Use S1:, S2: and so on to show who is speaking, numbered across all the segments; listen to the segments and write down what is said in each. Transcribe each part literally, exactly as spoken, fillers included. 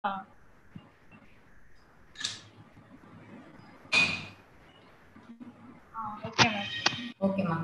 S1: Uh, uh, okay, ma'am.
S2: Okay, ma'am.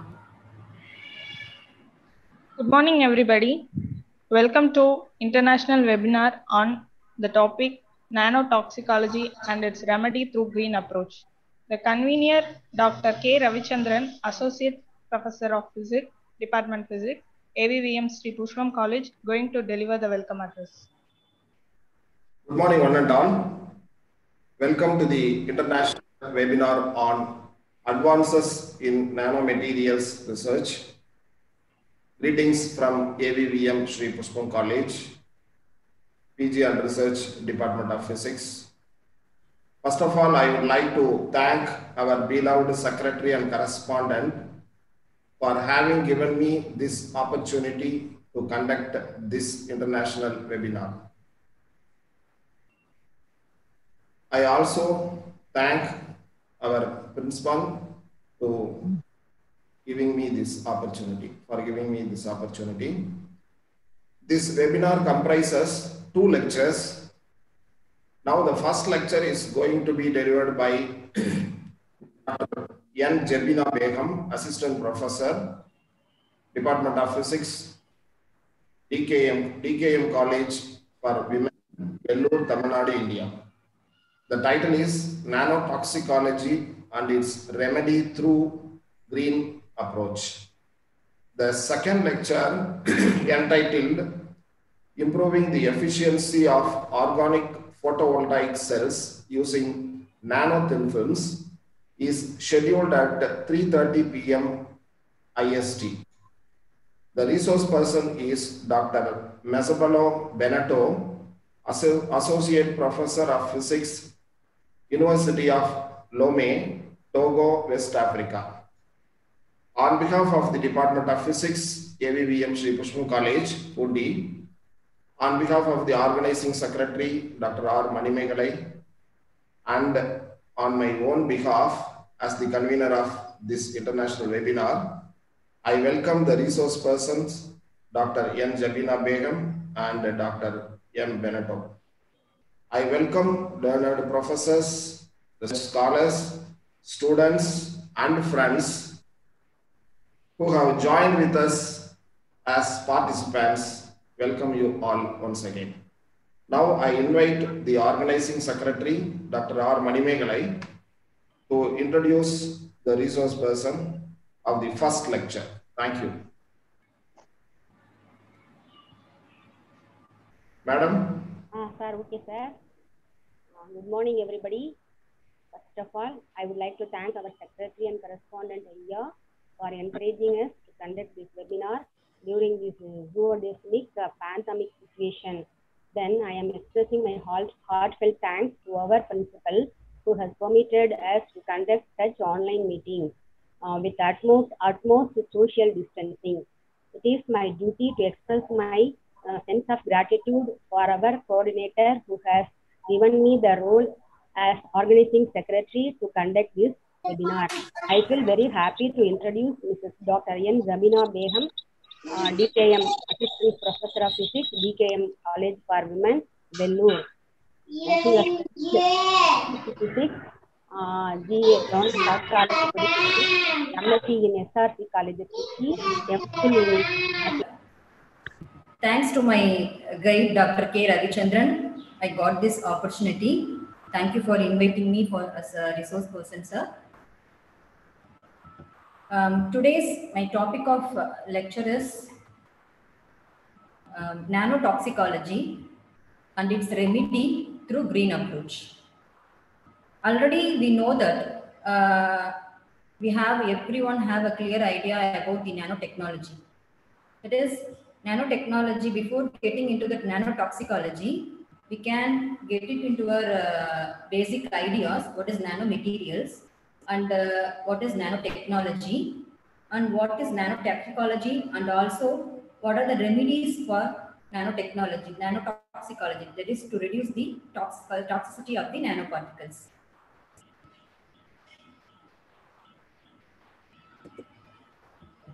S1: Good morning, everybody. Welcome to international webinar on the topic nanotoxicology and its remedy through green approach. The convener, Doctor K. Ravichandran, Associate Professor of Physics, Department Physics, A V V M Sri Pushpam College, going to deliver the welcome address.
S3: Good morning, one and all. Welcome to the international webinar on advances in nanomaterials research. Greetings from A V V M Sri Pushpam College, P G and Research Department of Physics. First of all, I would like to thank our beloved secretary and correspondent for having given me this opportunity to conduct this international webinar. I also thank our principal to giving me this opportunity, for giving me this opportunity. This webinar comprises two lectures. Now the first lecture is going to be delivered by Doctor N. Jabina Begum, Assistant Professor, Department of Physics, D K M, D K M College for Women, Vellore, Tamil Nadu, India. The title is Nanotoxicology and its Remedy Through Green Approach. The second lecture entitled Improving the Efficiency of Organic Photovoltaic Cells Using Nano-Thin Films is scheduled at three thirty p m I S T. The resource person is Doctor Mesabelo Beneto, Associate Professor of Physics, University of Lomé, Togo, West Africa. On behalf of the Department of Physics, A V V M Sri Pushpam College, Undi, on behalf of the Organizing Secretary, Doctor R. Manimegalai, and on my own behalf as the convener of this international webinar, I welcome the resource persons, Doctor N. Jabina Begum and Doctor M. Beneto. I welcome learned professors, scholars, students, and friends who have joined with us as participants. Welcome you all once again. Now I invite the organizing secretary, Doctor R. Manimegalai, to introduce the resource person of the first lecture. Thank you. Madam.
S4: Ah, sir, okay, sir. Uh, good morning, everybody. First of all, I would like to thank our secretary and correspondent India for encouraging us to conduct this webinar during this uh, duodecimic uh, pandemic situation. Then I am expressing my heart, heartfelt thanks to our principal who has permitted us to conduct such online meetings uh, with utmost, utmost social distancing. It is my duty to express my uh, sense of gratitude for our coordinator who has given me the role as organizing secretary to conduct this webinar. I feel very happy to introduce Missus Doctor N. Jabina Begum, uh, D K M Assistant Professor of Physics, D K M College for Women, Vellore. Working as physics, uh, G A Government Arts College, M S c in S R C College, M Phil in
S2: Thanks to my guide, Doctor K. Ravichandran, I got this opportunity. Thank you for inviting me for as a resource person, sir. Um, today's my topic of uh, lecture is um, nanotoxicology and its remedy through green approach. Already we know that uh, we have everyone have a clear idea about the nanotechnology. That is nanotechnology. Before getting into the nanotoxicology, we can get it into our uh, basic ideas. What is nanomaterials and uh, what is nanotechnology and what is nanotoxicology, and also what are the remedies for nanotechnology, nanotoxicology. That is to reduce the toxic, toxicity of the nanoparticles.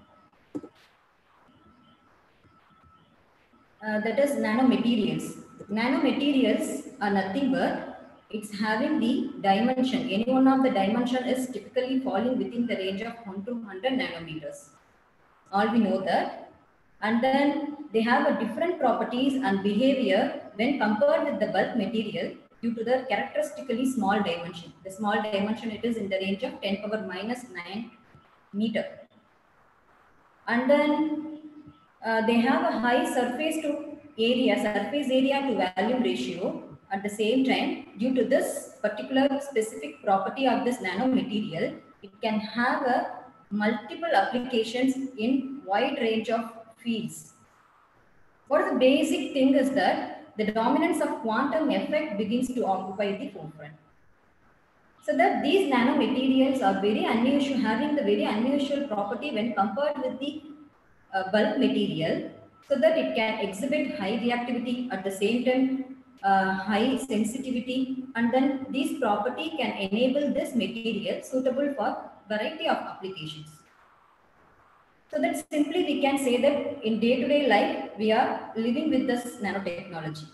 S2: Uh, that is nanomaterials. nanomaterials are nothing but it's having the dimension. Any one of the dimension is typically falling within the range of one to one hundred nanometers. All we know that. And then they have a different properties and behavior when compared with the bulk material due to the characteristically small dimension. The small dimension, it is in the range of ten power minus nine meter. And then uh, they have a high surface to area, surface area to volume ratio. At the same time, due to this particular specific property of this nanomaterial, it can have a multiple applications in wide range of fields. What is the basic thing is that the dominance of quantum effect begins to occupy the forefront. So that these nanomaterials are very unusual, having the very unusual property when compared with the uh, bulk material, so that it can exhibit high reactivity, at the same time uh, high sensitivity, and then this property can enable this material suitable for variety of applications. So that simply we can say that in day-to-day life, we are living with this nanotechnology.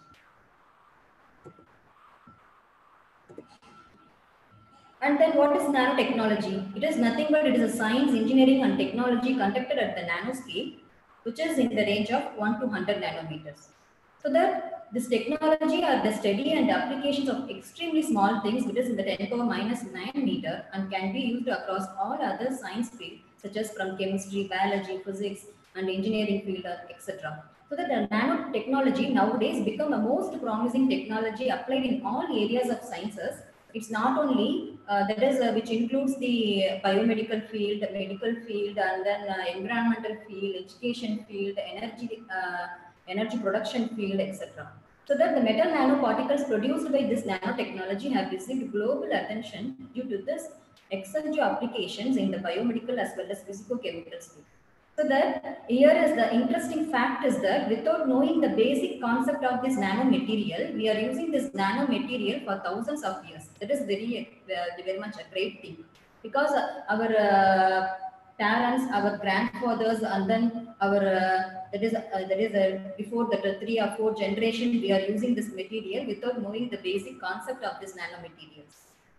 S2: And then what is nanotechnology? It is nothing but it is a science, engineering and technology conducted at the nanoscale, which is in the range of one to one hundred nanometers. So that this technology are the study and applications of extremely small things, which is in the ten power minus nine meter, and can be used across all other science fields, such as from chemistry, biology, physics, and engineering field, et cetera. So that the nanotechnology nowadays become the most promising technology applied in all areas of sciences. It's not only uh, that is uh, which includes the biomedical field, medical field, and then uh, environmental field, education field, energy uh, energy production field, et cetera. So that the metal nanoparticles produced by this nanotechnology have received global attention due to this extensive applications in the biomedical as well as physicochemical field. So that here is the interesting fact is that without knowing the basic concept of this nanomaterial, we are using this nanomaterial for thousands of years. That is very, uh, very much a great thing, because uh, our uh, parents, our grandfathers, and then our uh, that is uh, that is uh, before that uh, three or four generation, we are using this material without knowing the basic concept of this nanomaterials.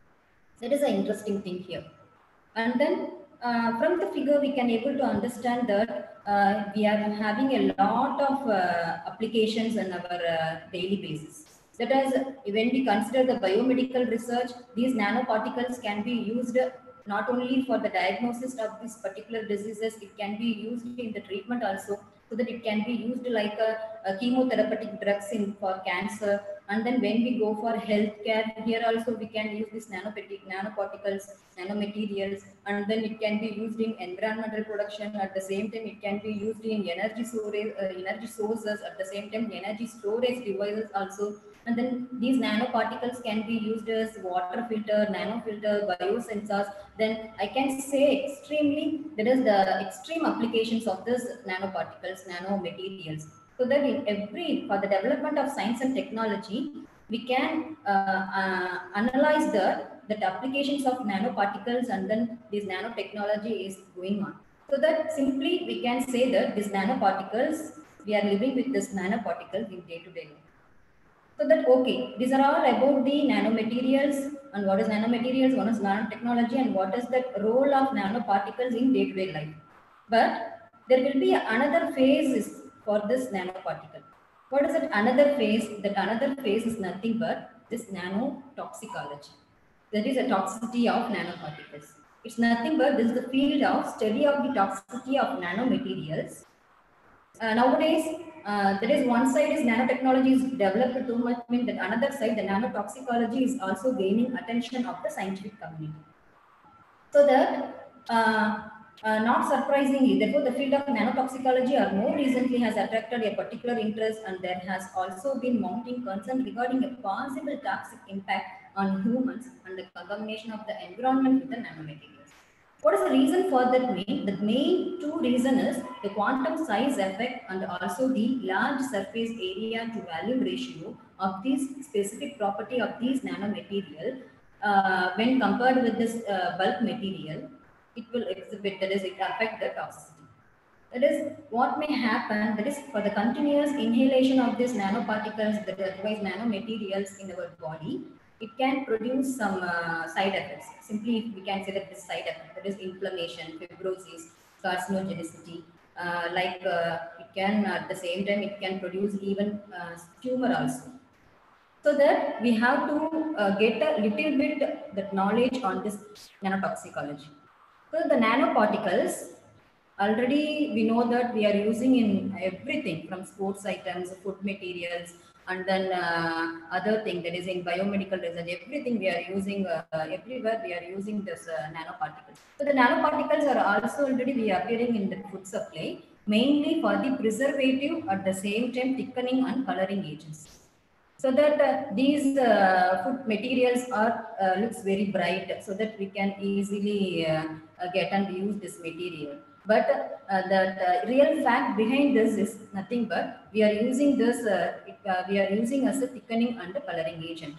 S2: That is an interesting thing here. And then uh, from the figure, we can able to understand that uh, we are having a lot of uh, applications on our uh, daily basis. That is, when we consider the biomedical research, these nanoparticles can be used not only for the diagnosis of these particular diseases, it can be used in the treatment also, so that it can be used like a, a chemotherapeutic drugs in for cancer. And then when we go for healthcare, here also we can use this nanoparticles, nanomaterials, and then it can be used in environmental production. At the same time, it can be used in energy storage, uh, energy sources. At the same time, energy storage devices also. And then these nanoparticles can be used as water filter, nano filter, biosensors. Then I can say extremely, that is the extreme applications of this nanoparticles, nanomaterials. So that in every, for the development of science and technology, we can uh, uh, analyze the that applications of nanoparticles, and then this nanotechnology is going on. So that simply we can say that these nanoparticles, we are living with this nanoparticles in day-to-day life. So that, okay, these are all about the nanomaterials and what is nanomaterials, what is nanotechnology, and what is the role of nanoparticles in day-to-day life. But there will be another phase for this nanoparticle. What is it? Another phase, that another phase is nothing but this nanotoxicology. That is a toxicity of nanoparticles. It's nothing but this is the field of study of the toxicity of nanomaterials. Uh, nowadays, uh, there is one side is nanotechnology is developed too much, I mean that another side, the nanotoxicology, is also gaining attention of the scientific community. So that, uh, uh, not surprisingly, therefore the field of nanotoxicology or more recently has attracted a particular interest, and there has also been mounting concern regarding a possible toxic impact on humans and the contamination of the environment with the nanomaterials. What is the reason for that? Main? The main two reason is the quantum size effect and also the large surface area to volume ratio of this specific property of these nanomaterial uh, when compared with this uh, bulk material. It will exhibit, that is, it affect the toxicity. That is, what may happen, that is for the continuous inhalation of these nanoparticles, that are otherwise nanomaterials in our body, it can produce some uh, side effects. Simply, we can say that this side effect, that is inflammation, fibrosis, carcinogenicity, uh, like uh, it can, at the same time, it can produce even uh, tumor also. So that we have to uh, get a little bit that knowledge on this nanotoxicology. So the nanoparticles, already we know that we are using in everything from sports items, food materials, and then uh, other thing that is in biomedical research, everything we are using, uh, everywhere we are using this uh, nanoparticles. So the nanoparticles are also already be appearing in the food supply, mainly for the preservative, at the same time thickening and coloring agents. So that uh, these uh, food materials are uh, looks very bright, so that we can easily uh, uh, get and use this material. But uh, the uh, real fact behind this is nothing but we are using this, uh, it, uh, we are using as a thickening and coloring agent.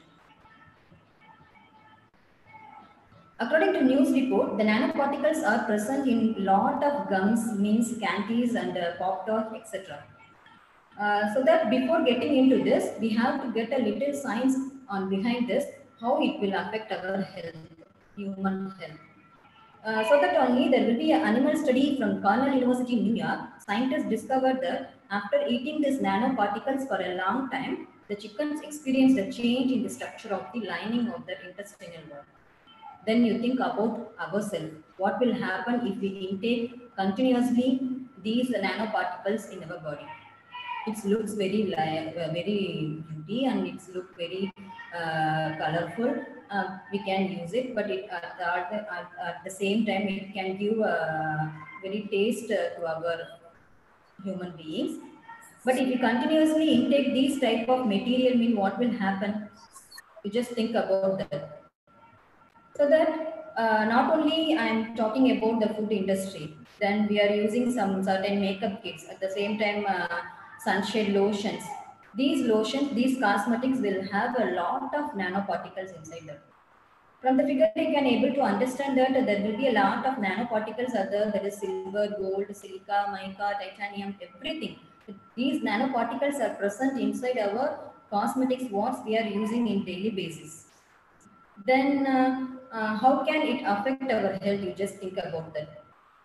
S2: According to news report, the nanoparticles are present in lot of gums, mints, candies, and uh, pop tart, et cetera. Uh, so that before getting into this, we have to get a little science on behind this, how it will affect our health, human health. Uh, so that only there will be an animal study from Cornell University, New York. Scientists discovered that after eating these nanoparticles for a long time, the chickens experienced a change in the structure of the lining of their intestinal wall. Then you think about ourselves. What will happen if we intake continuously these nanoparticles in our body? It looks very uh, very beauty, and it's look very uh, colorful. Uh, we can use it, but it, at, the, at, at the same time it can give a very taste uh, to our human beings. But if you continuously intake these type of material, mean what will happen? You just think about that. So that uh, not only I'm talking about the food industry, then we are using some certain makeup kits, at the same time uh, sunshade lotions. These lotions, these cosmetics will have a lot of nanoparticles inside them. From the figure, you can able to understand that there will be a lot of nanoparticles other, that is silver, gold, silica, mica, titanium, everything. These nanoparticles are present inside our cosmetics, what we are using in daily basis. Then uh, uh, how can it affect our health? You just think about that.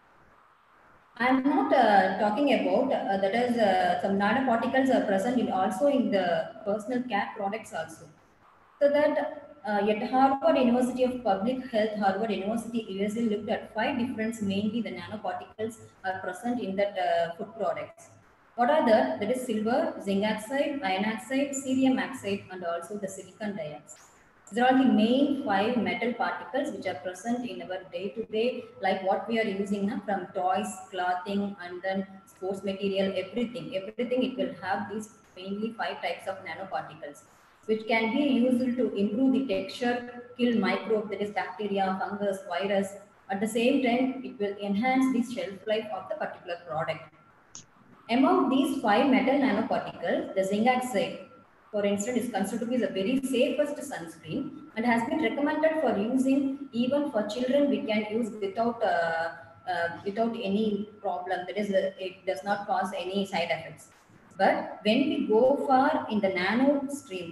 S2: I'm not uh, talking about uh, that is uh, some nanoparticles are present in also in the personal care products also. So that uh, at Harvard University of Public Health, Harvard University U S A looked at five different, mainly the nanoparticles are present in that uh, food products. What are that? That is silver, zinc oxide, iron oxide, cerium oxide, and also the silicon dioxide. These are all the main five metal particles which are present in our day-to-day, like what we are using now, from toys, clothing, and then sports material, everything. Everything it will have these mainly five types of nanoparticles, which can be used to improve the texture, kill microbes, that is bacteria, fungus, virus. At the same time, it will enhance the shelf life of the particular product. Among these five metal nanoparticles, the zinc oxide, for instance, is considered to be the very safest sunscreen and has been recommended for using even for children. We can use without uh, uh, without any problem. That is, uh, it does not cause any side effects. But when we go far in the nano stream,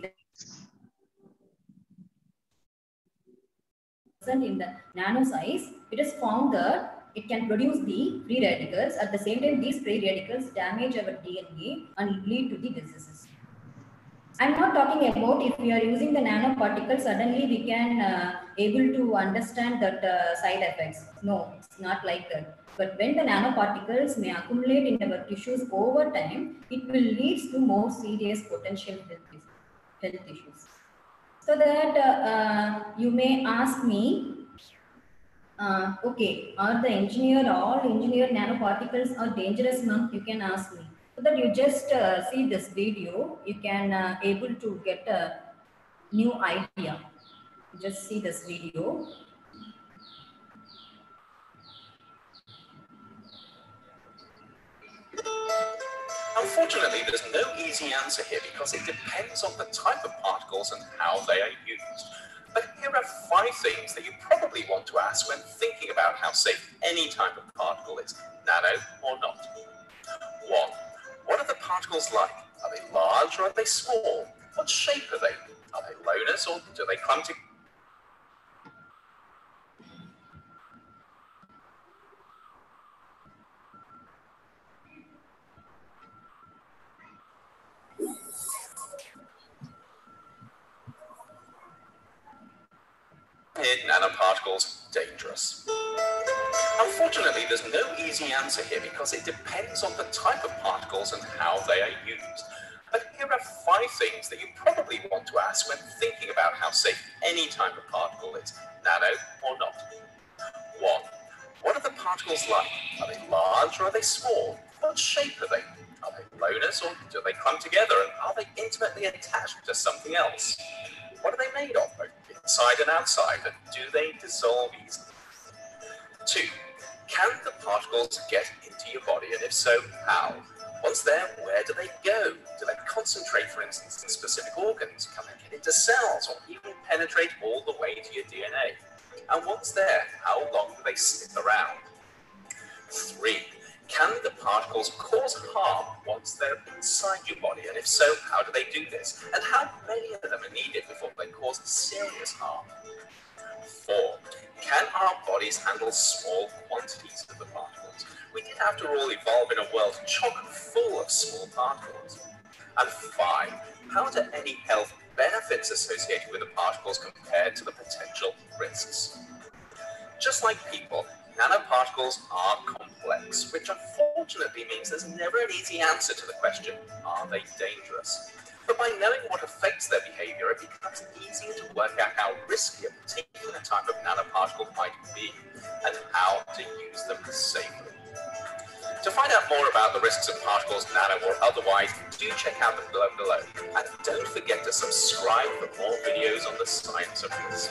S2: in the nano size, it is found that it can produce the free radicals. At the same time, these free radicals damage our D N A and lead to the diseases. I'm not talking about if we are using the nanoparticles, suddenly we can uh, able to understand that uh, side effects. No, it's not like that. But when the nanoparticles may accumulate in our tissues over time, it will lead to more serious potential health, health issues. So that uh, uh, you may ask me, uh, okay, are the engineered, all engineered nanoparticles are dangerous? No, you can ask me. So that you just uh, see this video, you can uh, able to get a new idea. Just see this video.
S5: Unfortunately, there's no easy answer here because it depends on the type of particles and how they are used. But here are five things that you probably want to ask when thinking about how safe any type of particle is, nano or not? One, what are the particles like? Are they large or are they small? What shape are they? Are they loners or do they clump together? Nanoparticles dangerous? Unfortunately, there's no easy answer here because it depends on the type of particles and how they are used. But here are five things that you probably want to ask when thinking about how safe any type of particle is, nano or not. One, what are the particles like? Are they large or are they small? What shape are they? Are they loners or do they clump together? And are they intimately attached to something else? What are they made of, both inside and outside? And do they dissolve easily? Two, can the particles get into your body? And if so, how? Once there, where do they go? Do they concentrate, for instance, in specific organs? Can they get into cells or even penetrate all the way to your D N A? And once there, how long do they stick around? Three, can the particles cause harm once they're inside your body? And if so, how do they do this? And how many of them are needed before they cause serious harm? Four, can our bodies handle small quantities of the particles? We did, after all, evolve in a world chock full of small particles. And five, how do any health benefits associated with the particles compared to the potential risks? Just like people, nanoparticles are complex, which unfortunately means there's never an easy answer to the question, are they dangerous? But by knowing what affects their behavior, it becomes easier to work out how risky a particular type of nanoparticle might be and how to use them safely. To find out more about the risks of particles, nano or otherwise, do check out the blog below. And don't forget to subscribe for more videos on the science of this.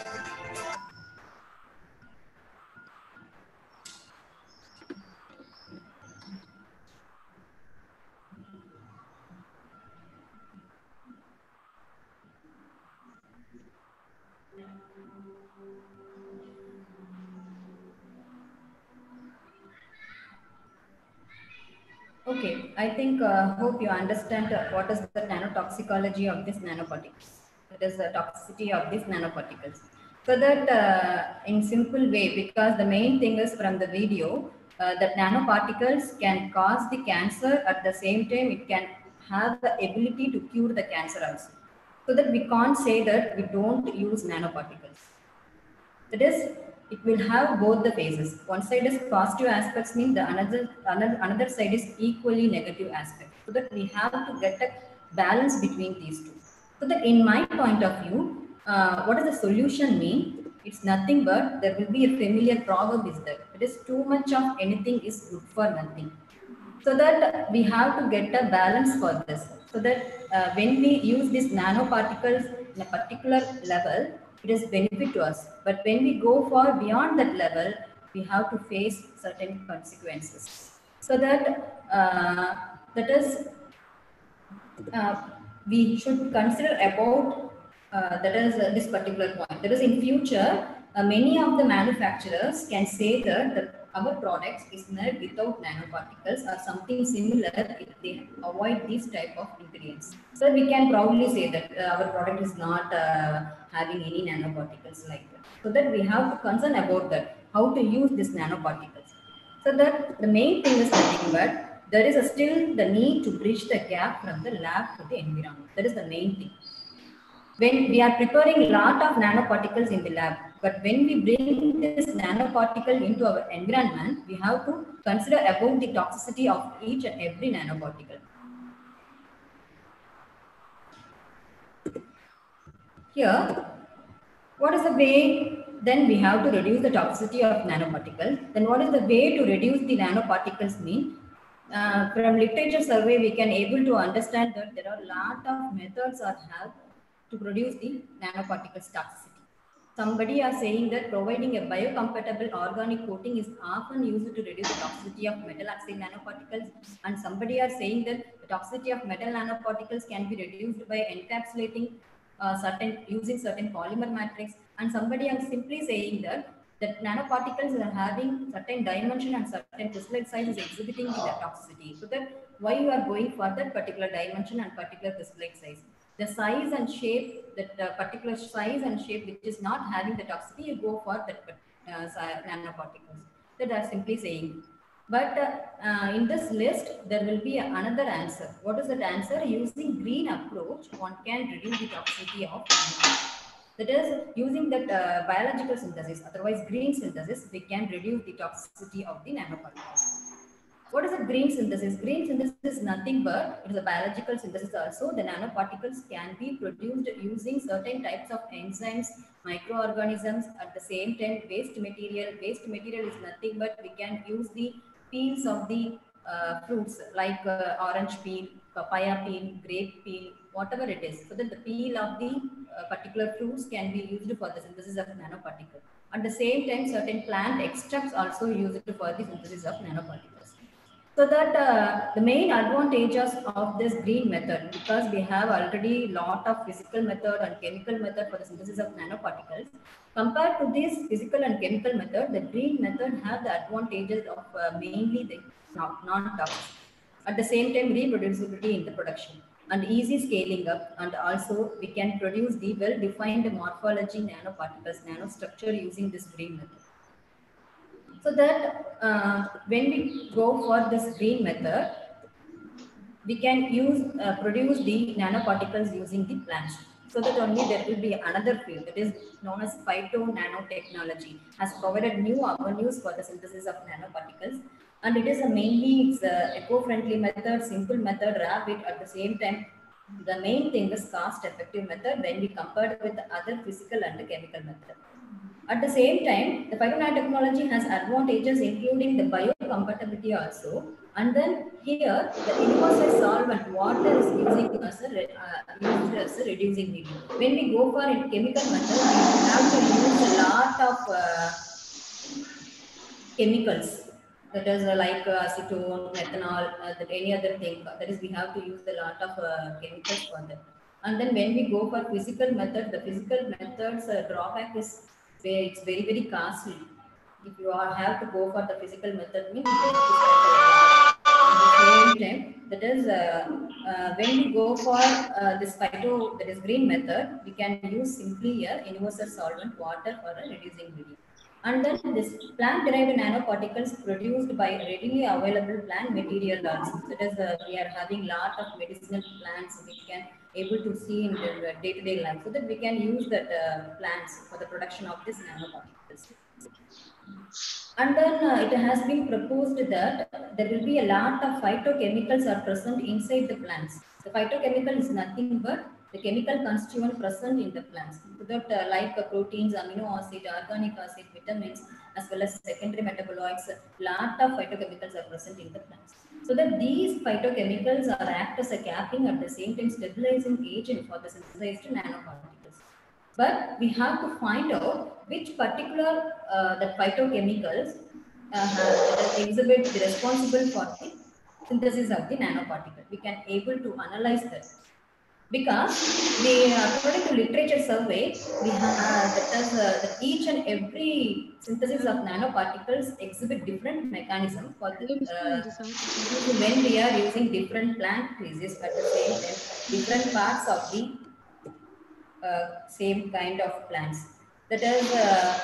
S2: Okay, I think, uh, hope you understand uh, what is the nanotoxicology of this nanoparticles. That is the toxicity of these nanoparticles. So that uh, in simple way, because the main thing is from the video, uh, that nanoparticles can cause the cancer, at the same time it can have the ability to cure the cancer also. So that we can't say that we don't use nanoparticles. That is, it will have both the phases. One side is positive aspects, mean the another, another another side is equally negative aspect. So that we have to get a balance between these two. So that in my point of view, uh, what does the solution mean? It's nothing but there will be a familiar proverb is that it is too much of anything is good for nothing. So that we have to get a balance for this. So that uh, when we use these nanoparticles in a particular level, it is benefit to us. But when we go far beyond that level, we have to face certain consequences. So that uh, that is uh, we should consider about uh, that is uh, this particular point. That is, in future, uh, many of the manufacturers can say that the, our products is made without nanoparticles or something similar if they avoid these type of ingredients. So we can proudly say that uh, our product is not uh, having any nanoparticles like that. So that we have to concern about that, how to use these nanoparticles. So that the main thing is nothing but there is a still the need to bridge the gap from the lab to the environment. That is the main thing. When we are preparing a lot of nanoparticles in the lab, but when we bring this nanoparticle into our environment, we have to consider about the toxicity of each and every nanoparticle. Here, what is the way? Then we have to reduce the toxicity of nanoparticles. Then what is the way to reduce the nanoparticles mean? Uh, from literature survey, we can able to understand that there are a lot of methods are have to produce the nanoparticles toxicity. Somebody are saying that providing a biocompatible organic coating is often used to reduce the toxicity of metal oxide nanoparticles, and somebody are saying that the toxicity of metal nanoparticles can be reduced by encapsulating uh, certain using certain polymer matrix, and somebody are simply saying that that nanoparticles are having certain dimension and certain crystalline size is exhibiting the toxicity. So that why you are going for that particular dimension and particular crystalline size. The size and shape, that uh, particular size and shape which is not having the toxicity, you go for that uh, nanoparticles. That are simply saying. But uh, uh, in this list, there will be another answer. What is that answer? Using green approach, one can reduce the toxicity of nanoparticles. That is, using that uh, biological synthesis, otherwise green synthesis, we can reduce the toxicity of the nanoparticles. What is a green synthesis? Green synthesis is nothing but it is a biological synthesis also. The nanoparticles can be produced using certain types of enzymes, microorganisms. At the same time, waste material. Waste material is nothing but we can use the peels of the uh, fruits like uh, orange peel, papaya peel, grape peel, whatever it is. So that the peel of the uh, particular fruits can be used for the synthesis of nanoparticles. At the same time, certain plant extracts also used for the synthesis of nanoparticles. So that uh, the main advantages of this green method, because we have already lot of physical method and chemical method for the synthesis of nanoparticles, compared to this physical and chemical method, the green method have the advantages of uh, mainly the non-toxic. At the same time, reproducibility in the production and easy scaling up, and also we can produce the well-defined morphology nanoparticles, nanostructure using this green method. So that uh, when we go for this green method, we can use uh, produce the nanoparticles using the plants. So that only there will be another field that is known as phyto-nanotechnology has provided new avenues for the synthesis of nanoparticles. And it is a mainly it's a eco-friendly method, simple method, rapid. At the same time, the main thing is cost-effective method when we compare with the other physical and chemical method. At the same time, the phytonanotechnology has advantages including the biocompatibility also. And then here, the universal solvent, water is using as a, uh, used as a reducing medium. When we go for a chemical method, we have to use a lot of uh, chemicals. That is uh, like uh, acetone, methanol, uh, that any other thing. That is, we have to use a lot of uh, chemicals for that. And then when we go for physical method, the physical methods uh, drawback is where it's very very costly. If you are have to go for the physical method, means you have to spend a lot. At the same time, that is uh, uh, when we go for uh, this phyto, that is green method, we can use simply a universal solvent, water, for a reducing medium. And then this plant-derived nanoparticles produced by readily available plant material also. That is, uh, we are having lot of medicinal plants we can able to see in the day-to-day life, so that we can use that uh, plants for the production of these nanoparticles. And then uh, it has been proposed that there will be a lot of phytochemicals are present inside the plants. The phytochemical is nothing but the chemical constituent present in the plants. So that uh, like uh, proteins, amino acid, organic acid, vitamins, as well as secondary metaboloids, a lot of phytochemicals are present in the plants. So that these phytochemicals are act as a capping, at the same time stabilizing agent for the synthesized nanoparticles. But we have to find out which particular uh, the phytochemicals uh, have, exhibit the responsible for the synthesis of the nanoparticle. We can able to analyze that. Because we, according to literature survey, we have uh, that, is, uh, that each and every synthesis of nanoparticles exhibit different mechanism for the, uh, when we are using different plant species at the same time, different parts of the uh, same kind of plants. That is, uh,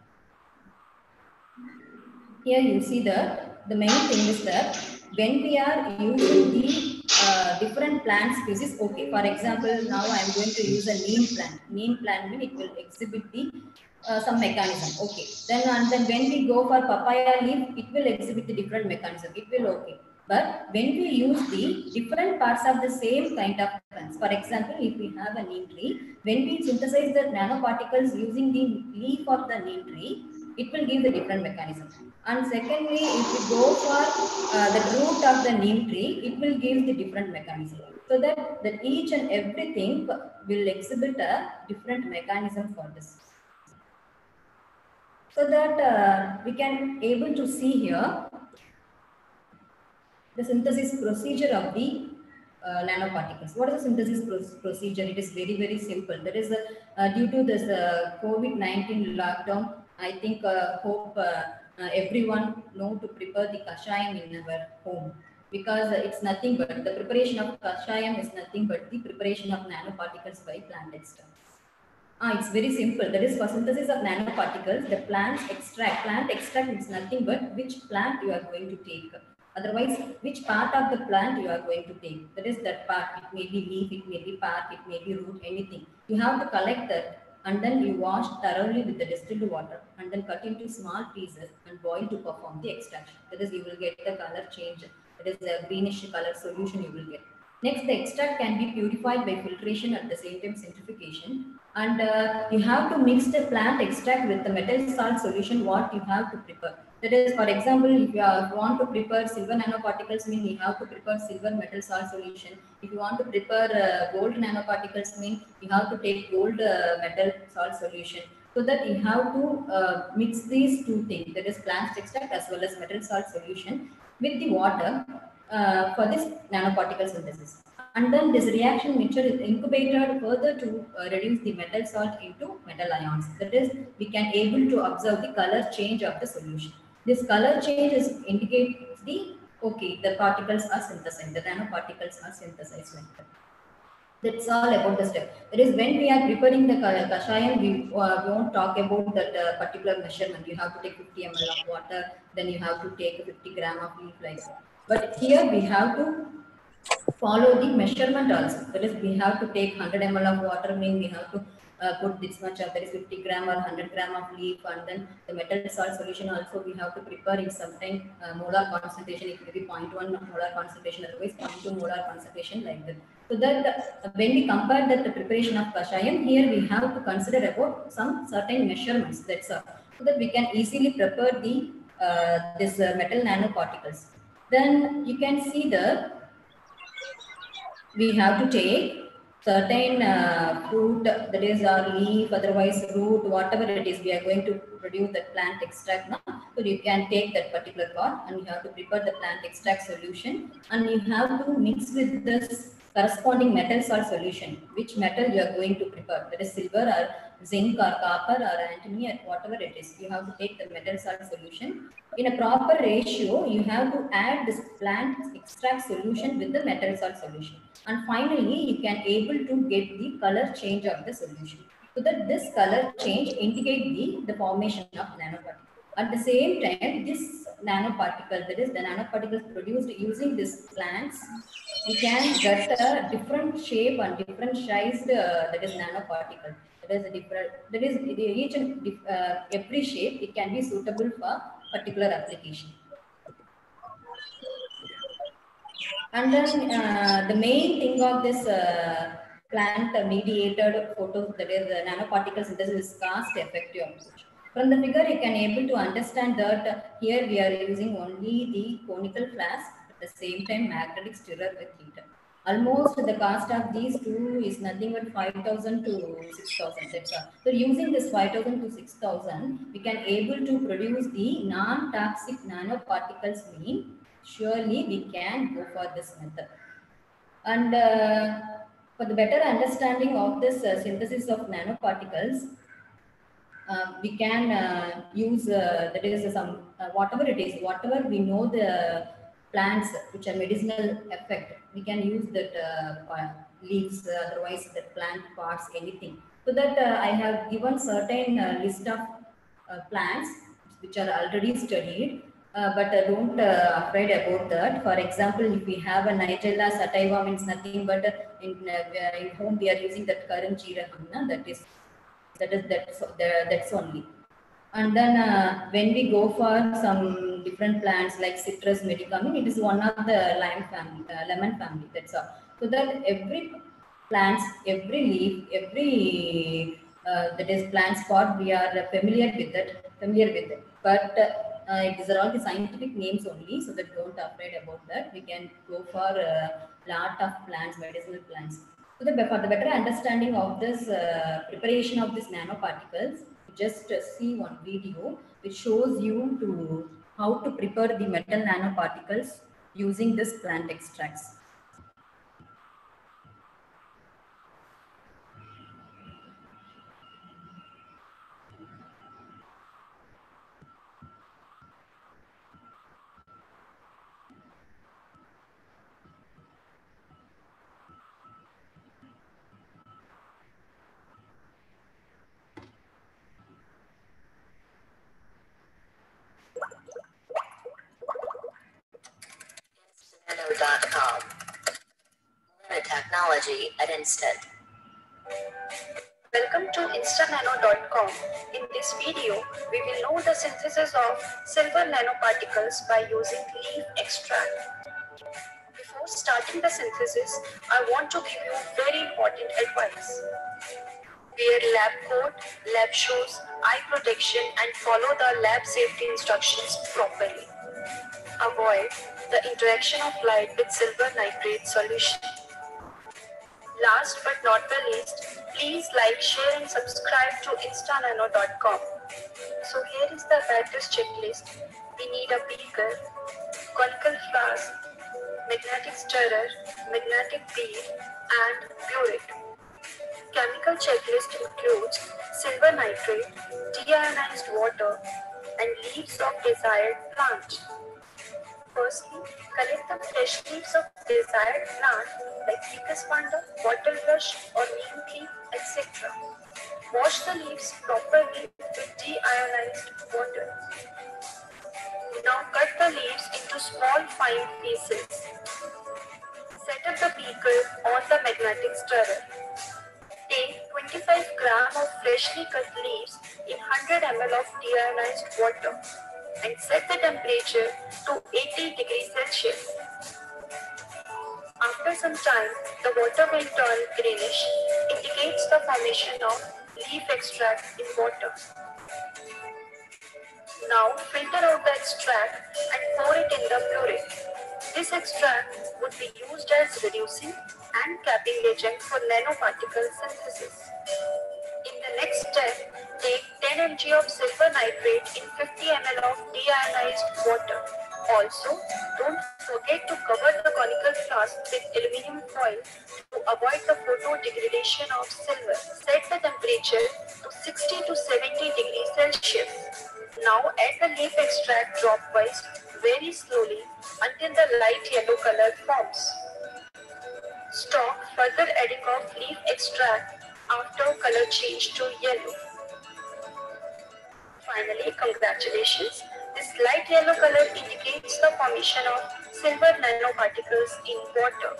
S2: here you see that the main thing is that when we are using the uh, different plant species, okay, for example, now I am going to use a neem plant. Neem plant means it will exhibit the uh, some mechanism, okay. Then and then when we go for papaya leaf, it will exhibit the different mechanism. It will okay. But when we use the different parts of the same kind of plants, for example, if we have a neem tree, when we synthesize the nanoparticles using the leaf of the neem tree, it will give the different mechanism. And secondly, if we go for uh, the root of the neem tree, it will give the different mechanism. So that, that each and everything will exhibit a different mechanism for this. So that uh, we can able to see here the synthesis procedure of the uh, nanoparticles. What is the synthesis pro procedure? It is very, very simple. That is uh, uh, due to this uh, COVID nineteen lockdown, I think, uh, hope uh, uh, everyone know to prepare the kashayam in our home, because uh, it's nothing but the preparation of kashayam is nothing but the preparation of nanoparticles by plant extract. Ah, it's very simple. That is, for synthesis of nanoparticles, the plant extract. Plant extract is nothing but which plant you are going to take. Otherwise, which part of the plant you are going to take. That is that part. It may be leaf, it may be bark, it may be root, anything. You have to collect that, and then you wash thoroughly with the distilled water, and then cut into small pieces and boil to perform the extraction. That is, you will get the color change. That is the greenish color solution you will get. Next, the extract can be purified by filtration, at the same time centrifugation. And uh, you have to mix the plant extract with the metal salt solution what you have to prepare. That is, for example, if you are, want to prepare silver nanoparticles, mean you have to prepare silver metal salt solution. If you want to prepare uh, gold nanoparticles, mean you have to take gold uh, metal salt solution. So that you have to uh, mix these two things, that is plant extract as well as metal salt solution with the water uh, for this nanoparticle synthesis. And then this reaction mixture is incubated further to uh, reduce the metal salt into metal ions. That is, we can able to observe the color change of the solution. This color change is indicates the, okay, the particles are synthesized, the nanoparticles are synthesized like that. That's all about the step. That is, when we are preparing the kashayam, we uh, won't talk about that uh, particular measurement. You have to take fifty milliliters of water, then you have to take fifty gram of leaf like that. But here we have to follow the measurement also. That is, we have to take one hundred milliliters of water, mean we have to uh, put this much of, that is fifty gram or one hundred gram of leaf, and then the metal salt solution also we have to prepare in certain uh, molar concentration. It may be zero point one molar concentration, otherwise zero point two molar concentration like that. So that uh, when we compare that the preparation of kashayam, here we have to consider about some certain measurements. That's all, so that we can easily prepare the uh, this uh, metal nanoparticles. Then you can see the, we have to take certain uh, fruit, that is our leaf, otherwise root, whatever it is, we are going to produce that plant extract now. So you can take that particular part and you have to prepare the plant extract solution, and you have to mix with this corresponding metal salt solution, which metal you are going to prepare, that is silver or zinc or copper or antimony or whatever it is. You have to take the metal salt solution. In a proper ratio, you have to add this plant extract solution with the metal salt solution. And finally, you can able to get the color change of the solution. So that this color change indicate the, the formation of nanoparticle. At the same time, this nanoparticle, that is the nanoparticles produced using these plants, we can get a different shape and different sized uh, that is nanoparticle. That is a different, that is each and uh, every shape, it can be suitable for particular application. And then uh, the main thing of this uh, plant mediated photo, that is the nanoparticle synthesis, is cost effective approach. From the figure, you can able to understand that uh, here we are using only the conical flask, at the same time magnetic stirrer with heater. Almost the cost of these two is nothing but five thousand to six thousand. That's all. So using this five thousand to six thousand, we can able to produce the non-toxic nanoparticles, mean surely we can go for this method. And uh, for the better understanding of this uh, synthesis of nanoparticles, uh, we can uh, use uh, that is some uh, whatever it is, whatever we know the plants which are medicinal effect, we can use that uh, leaves, uh, otherwise the plant parts, anything. So that uh, I have given certain uh, list of uh, plants which are already studied. Uh, but uh, don't uh, afraid about that. For example, if we have a Nigella sativa, means nothing but uh, in, uh, in home we are using that current Jeerahamna, that is that is that's that's only. And then uh, when we go for some different plants like Citrus medicum, it is one of the lime family, uh, lemon family. That's all. So that every plants, every leaf, every uh, that is plant spot, we are familiar with it, familiar with it. But uh, these are all the scientific names only, so that don't afraid about that. We can go for a lot of plants, medicinal plants. So the, for the better understanding of this uh, preparation of these nanoparticles, just uh, see one video which shows you to how to prepare the metal nanoparticles using this plant extracts.
S6: dot com. Nanotechnology at Instant. Welcome to instanano dot com. In this video, we will know the synthesis of silver nanoparticles by using leaf extract. Before starting the synthesis, I want to give you very important advice. Wear lab coat, lab shoes, eye protection, and follow the lab safety instructions properly. Avoid the interaction of light with silver nitrate solution. Last but not the least, please like, share and subscribe to instanano dot com. So here is the practice checklist. We need a beaker, conical flask, magnetic stirrer, magnetic bead and burette. Chemical checklist includes silver nitrate, deionized water and leaves of desired plant. Firstly, collect the fresh leaves of desired plant like ficus panda, bottle brush or neem tree, et cetera. Wash the leaves properly with deionized water. Now cut the leaves into small fine pieces. Set up the beaker on the magnetic stirrer. Take twenty-five grams of freshly cut leaves in one hundred milliliters of deionized water and set the temperature to eighty degrees Celsius. After some time, the water will turn greenish, indicates the formation of leaf extract in water. Now filter out the extract and pour it in the burette. This extract would be used as reducing and capping agent for nanoparticle synthesis. In the next step, take ten milligrams of silver nitrate in fifty milliliters of deionized water. Also, don't forget to cover the conical flask with aluminum foil to avoid the photo-degradation of silver. Set the temperature to sixty to seventy degrees Celsius. Now add the leaf extract dropwise very slowly until the light yellow color forms. Stop further adding of leaf extract after color change to yellow. Finally, congratulations. This light yellow color indicates the formation of silver nanoparticles in water.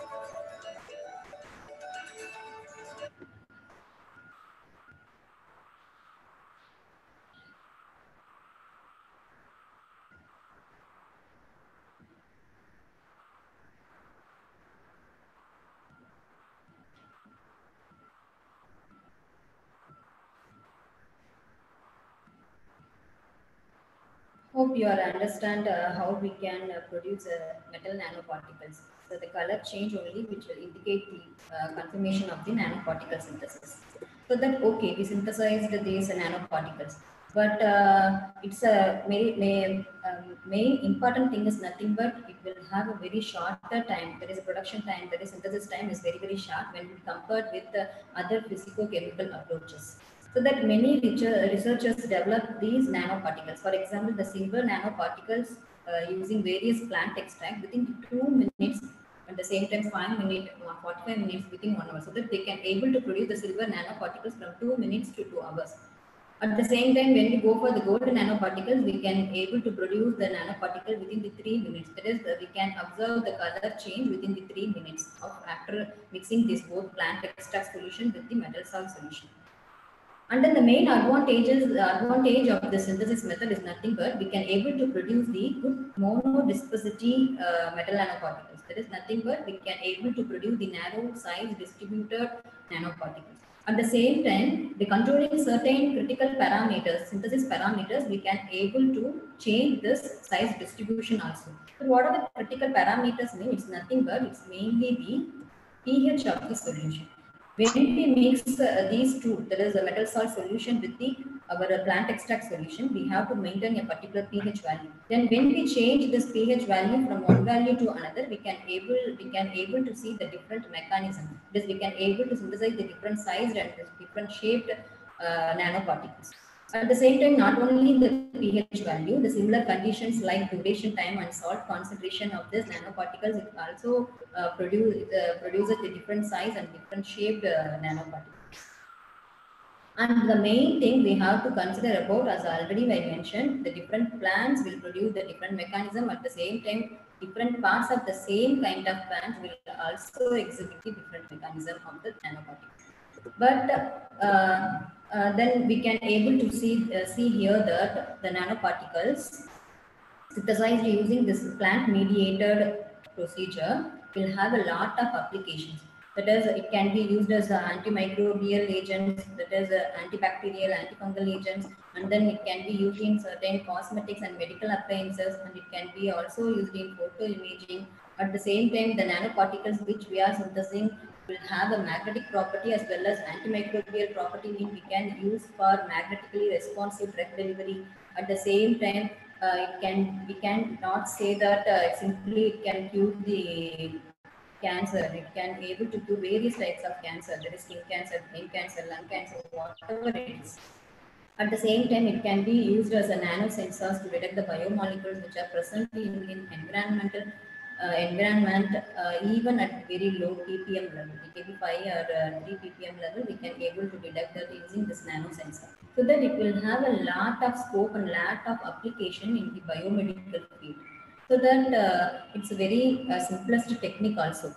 S2: Hope you all understand uh, how we can uh, produce uh, metal nanoparticles. So the color change only which will indicate the uh, confirmation of the nanoparticle synthesis. So that okay, we synthesized these nanoparticles, but uh, it's a main, main, um, main important thing is nothing but it will have a very shorter time. There is a production time, there is synthesis time is very very short when we compared with the other physico-chemical approaches. So that many researchers develop these nanoparticles. For example, the silver nanoparticles uh, using various plant extract within two minutes, at the same time five minutes, forty-five minutes within one hour, so that they can able to produce the silver nanoparticles from two minutes to two hours. At the same time, when we go for the gold nanoparticles, we can able to produce the nanoparticle within the three minutes. That is, we can observe the color change within the three minutes of after mixing this both plant extract solution with the metal salt solution. And then the main advantages, advantage of the synthesis method is nothing but we can able to produce the good monodispersity uh, metal nanoparticles. That is nothing but we can able to produce the narrow size distributed nanoparticles. At the same time, by controlling certain critical parameters, synthesis parameters, we can able to change this size distribution also. So what are the critical parameters mean? It's nothing but it's mainly the pH of the solution. When we mix uh, these two, that is a metal salt solution with the our plant extract solution, we have to maintain a particular pH value. Then when we change this pH value from one value to another, we can able we can able to see the different mechanism. This we can able to synthesize the different sized and different shaped uh, nanoparticles. At the same time, not only the pH value, the similar conditions like duration time and salt concentration of this nanoparticles, it also uh, produce, uh, produces the different size and different shaped uh, nanoparticles. And the main thing we have to consider about, as already I mentioned, the different plants will produce the different mechanism. At the same time, different parts of the same kind of plant will also exhibit the different mechanism of the nanoparticles. But uh, uh, then we can able to see uh, see here that the nanoparticles synthesized using this plant mediated procedure will have a lot of applications. That is, it can be used as antimicrobial agents, that is, uh, antibacterial, antifungal agents, and then it can be used in certain cosmetics and medical appliances, and it can be also used in photo imaging. At the same time, the nanoparticles which we are synthesizing will have a magnetic property as well as antimicrobial property, mean we can use for magnetically responsive drug delivery. At the same time, uh, it can we can not say that uh, simply it can cure the cancer. It can able to do various types of cancer. There is skin cancer, brain cancer, lung cancer, whatever it is. At the same time, it can be used as a nanosensors to detect the biomolecules which are present in, in environmental uh, environment, uh, even at very low ppm level, P K B five or uh, three ppm level, we can able to detect that using this nanosensor. So that it will have a lot of scope and lot of application in the biomedical field. So that uh, it's a very uh, simplest technique also.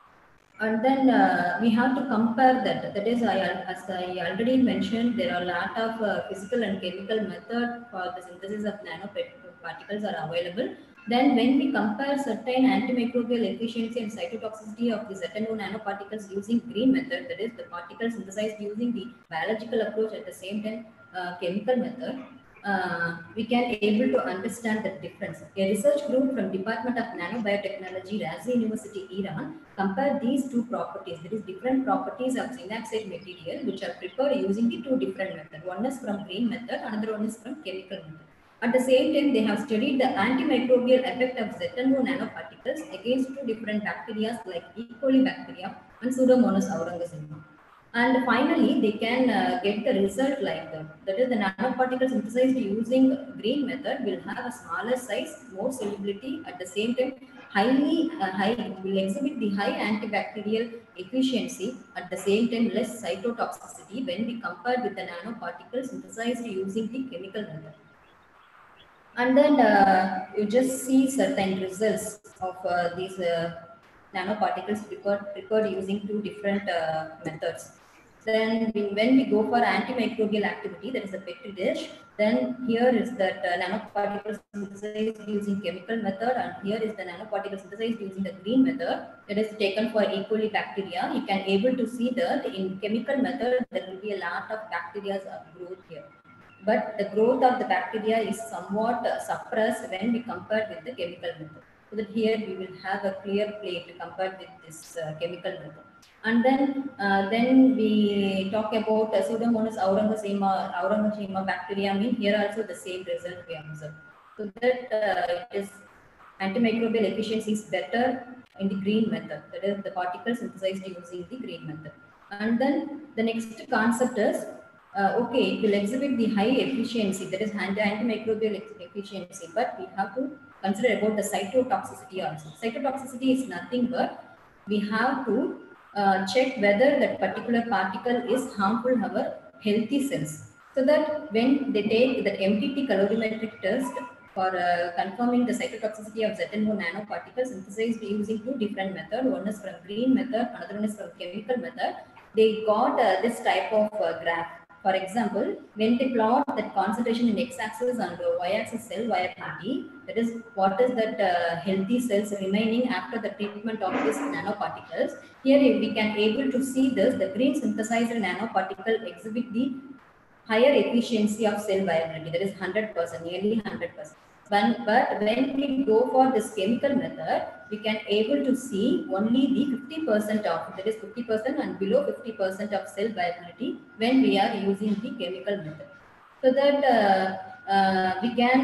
S2: And then uh, we have to compare that. That is, I, as I already mentioned, there are a lot of uh, physical and chemical method for the synthesis of nanoparticles are available. Then when we compare certain antimicrobial efficiency and cytotoxicity of the Z N O nanoparticles using green method, that is the particles synthesized using the biological approach at the same time uh, chemical method, Uh, we can able to understand the difference. A research group from Department of Nanobiotechnology, Razi University, Iran, compared these two properties. There is different properties of synaxate material which are prepared using the two different methods. One is from green method, another one is from chemical method. At the same time, they have studied the antimicrobial effect of Z N O nanoparticles against two different bacteria like E. coli bacteria and Pseudomonas aeruginosa. And finally, they can uh, get the result like that. That is, the nanoparticles synthesized using green method will have a smaller size, more solubility, at the same time, highly uh, high will exhibit the high antibacterial efficiency, at the same time, less cytotoxicity when we compare with the nanoparticles synthesized using the chemical method. And then uh, you just see certain results of uh, these uh, nanoparticles prepared, prepared using two different uh, methods. Then we, when we go for antimicrobial activity, that is a Petri dish, then here is that uh, nanoparticles synthesized using chemical method, and here is the nanoparticles synthesized using the green method, that is taken for E. coli bacteria. You can able to see that in chemical method, there will be a lot of bacteria growth here. But the growth of the bacteria is somewhat uh, suppressed when we compare with the chemical method. So that here we will have a clear plate to compare with this uh, chemical method. And then, uh, then we talk about uh, Pseudomonas aeruginosa, aeruginosa bacteria. I mean, here also the same result we observe. So that uh, it is antimicrobial efficiency is better in the green method. That is, the particles synthesized using the green method. And then the next concept is, uh, okay, it will exhibit the high efficiency, that is antimicrobial efficiency, but we have to consider about the cytotoxicity also. Cytotoxicity is nothing but we have to uh, check whether that particular particle is harmful to our healthy cells. So that when they take that M T T calorimetric test for uh, confirming the cytotoxicity of Z N O nanoparticles synthesized using two different methods, one is from green method, another one is from chemical method, they got uh, this type of uh, graph. For example, when they plot that concentration in x-axis and y-axis cell viability, that is what is that uh, healthy cells remaining after the treatment of these nanoparticles. Here we can able to see this, the green synthesized nanoparticle exhibit the higher efficiency of cell viability, that is one hundred percent, nearly one hundred percent. But, but when we go for this chemical method, we can able to see only the fifty percent of, that is fifty percent and below fifty percent of cell viability when we are using the chemical method. So that uh, uh, we can